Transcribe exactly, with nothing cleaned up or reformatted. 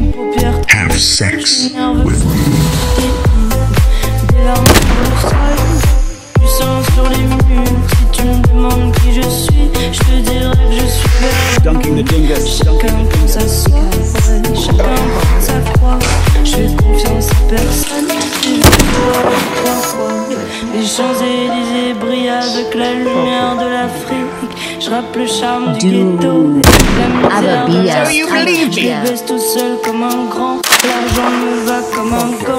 paupières. Have sex with me. Des larmes sur le sol, du sang sur les murs. Si tu me demandes qui je suis, je te dirai que je suis belle. Dunking the dingus, Chacun prend sa soi, ouais, chacun prend sa croix. Je fais confiance à personne, j'ai vu toi trois fois. Les Champs-Élysées brillent avec la lumière de l'Afrique. Je rappe le charme du ghetto, la misère de la street. Je baisse tout seul comme un grand, l'argent me va comme un corps.